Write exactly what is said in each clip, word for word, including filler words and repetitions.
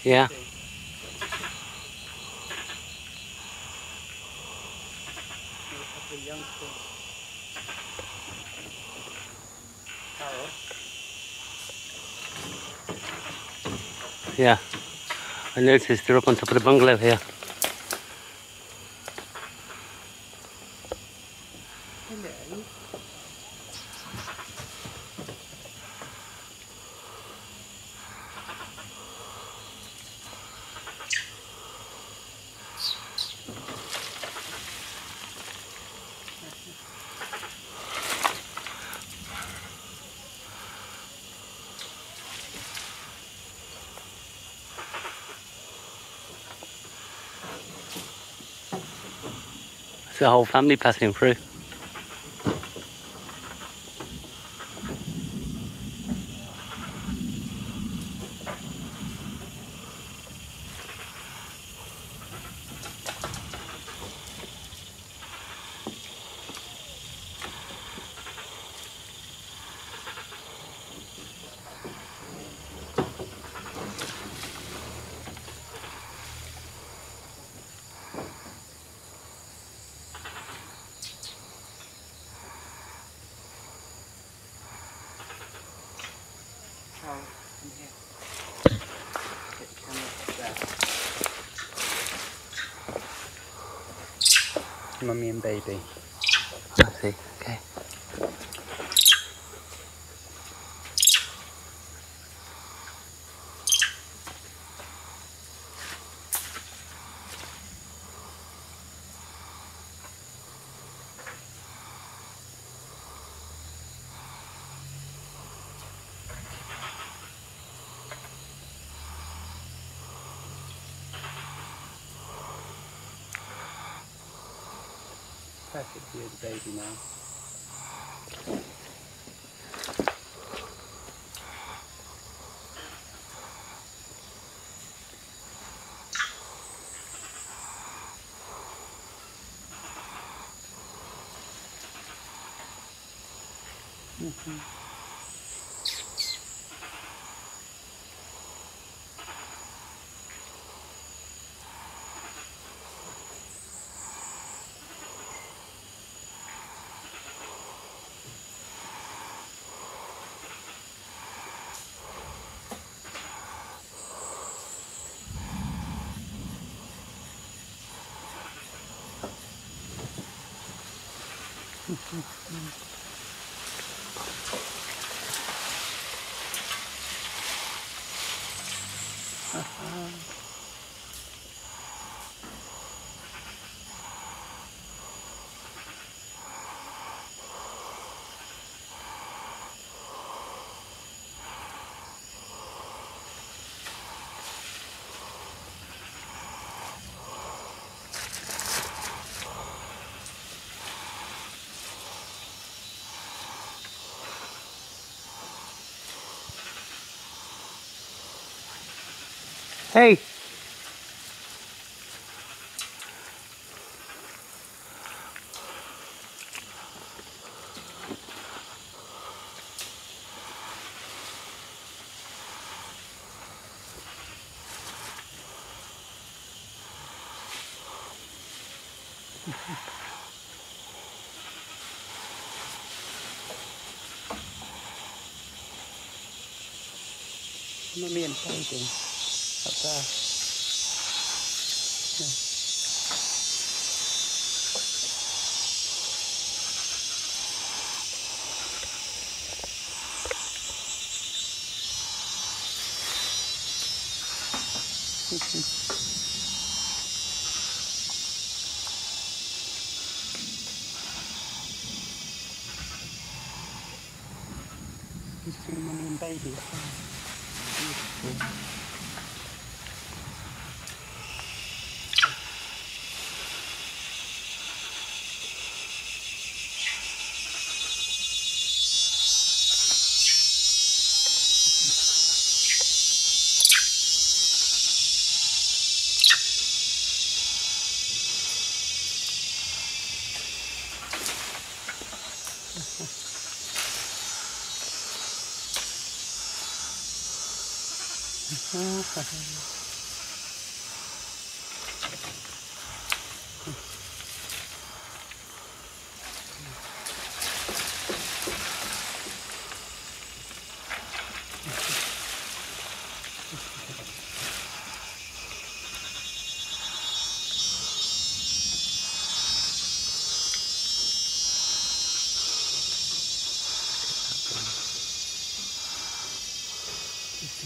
Yeah. Yeah. I noticed they're up on top of the bungalow here. Hello. It's the whole family passing through. Oh, in here. Get the camera there. Mummy and baby. I see. Okay. Perfect view of the baby now. Mm-hmm. Hey! Mummy and baby. Up there. Yeah. You see mummy and baby as well. Beautiful.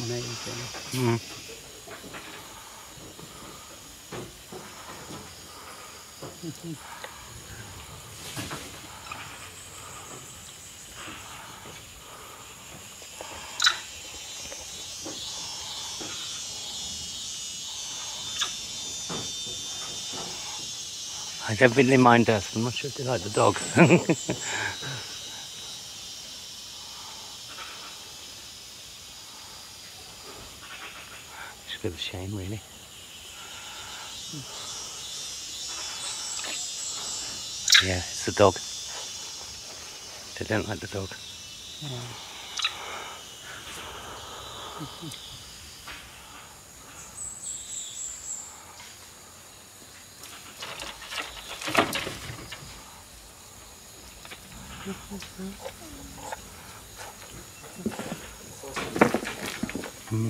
amazing. Mm. I don't think they mind us. I'm not sure if they like the dog. It's a bit of a shame, really. Yeah, it's the dog. They don't like the dog. Yeah. Mm.